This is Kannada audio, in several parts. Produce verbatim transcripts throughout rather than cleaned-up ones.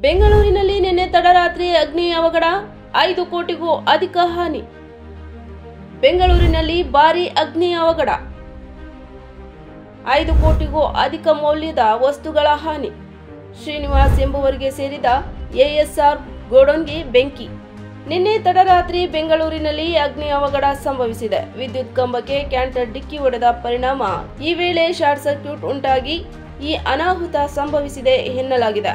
ಬೆಂಗಳೂರಿನಲ್ಲಿ ನಿನ್ನೆ ತಡರಾತ್ರಿ ಅಗ್ನಿ ಅವಘಡ, ಐದು ಕೋಟಿಗೂ ಅಧಿಕ ಹಾನಿ. ಬೆಂಗಳೂರಿನಲ್ಲಿ ಭಾರೀ ಅಗ್ನಿ ಅವಘಡ, ಐದು ಕೋಟಿಗೂ ಅಧಿಕ ಮೌಲ್ಯದ ವಸ್ತುಗಳ ಹಾನಿ. ಶ್ರೀನಿವಾಸ್ ಎಂಬುವರಿಗೆ ಸೇರಿದ ಎಎಸ್ಆರ್ ಗೋಡೌನ್ಗೆ ಬೆಂಕಿ. ನಿನ್ನೆ ತಡರಾತ್ರಿ ಬೆಂಗಳೂರಿನಲ್ಲಿ ಅಗ್ನಿ ಅವಘಡ ಸಂಭವಿಸಿದೆ. ವಿದ್ಯುತ್ ಕಂಬಕ್ಕೆ ಕ್ಯಾಂಟರ್ ಡಿಕ್ಕಿ ಹೊಡೆದ ಪರಿಣಾಮ ಈ ವೇಳೆ ಶಾರ್ಟ್ ಸರ್ಕ್ಯೂಟ್ ಉಂಟಾಗಿ ಈ ಅನಾಹುತ ಸಂಭವಿಸಿದೆ ಎನ್ನಲಾಗಿದೆ.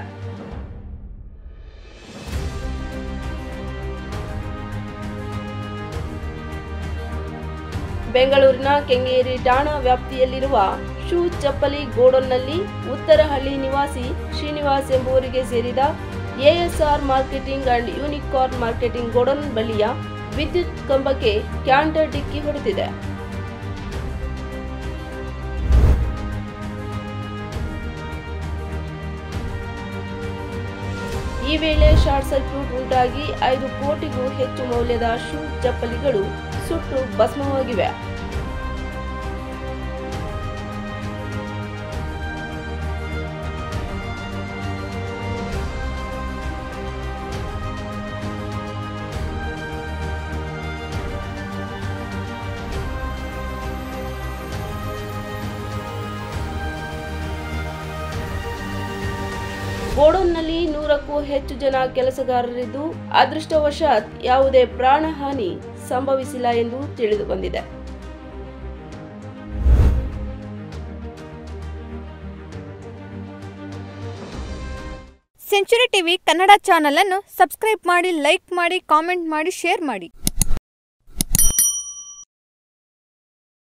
ಬೆಂಗಳೂರಿನ ಕೆಂಗೇರಿ ಠಾಣಾ ವ್ಯಾಪ್ತಿಯಲ್ಲಿರುವ ಶೂ ಚಪ್ಪಲಿ ಗೋಡೌನ್ನಲ್ಲಿ ಉತ್ತರಹಳ್ಳಿ ನಿವಾಸಿ ಶ್ರೀನಿವಾಸ್ ಎಂಬುವರಿಗೆ ಸೇರಿದ ASR marketing and Unicorn marketing godown ಬಳಿಯ ವಿದ್ಯುತ್ ಕಂಬಕ್ಕೆ ಕ್ಯಾಂಟರ್ ಡಿಕ್ಕಿ ಹೊಡೆದಿದೆ. ಈ ವೇಳೆ ಶಾರ್ಟ್ ಸರ್ಕ್ಯೂಟ್ ಉಂಟಾಗಿ ಐದು ಕೋಟಿಗೂ ಹೆಚ್ಚು ಮೌಲ್ಯದ ಶೂ ಚಪ್ಪಲಿಗಳು ಸುಟ್ಟು ಭಸ್ಮವಾಗಿವೆ. ಗೋಡೌನ್ನಲ್ಲಿ ನೂರಕ್ಕೂ ಹೆಚ್ಚು ಜನ ಕೆಲಸಗಾರರಿದ್ದು, ಅದೃಷ್ಟವಶಾತ್ ಯಾವುದೇ ಪ್ರಾಣಹಾನಿ ಸಂಭವಿಸಿಲ್ಲ ಎಂದು ತಿಳಿದು ಬಂದಿದೆ. ಸೆಂಚುರಿ ಟಿವಿ ಕನ್ನಡ ಚಾನೆಲ್ ಅನ್ನು ಸಬ್ಸ್ಕ್ರೈಬ್ ಮಾಡಿ, ಲೈಕ್ ಮಾಡಿ, ಕಾಮೆಂಟ್ ಮಾಡಿ, ಶೇರ್ ಮಾಡಿ.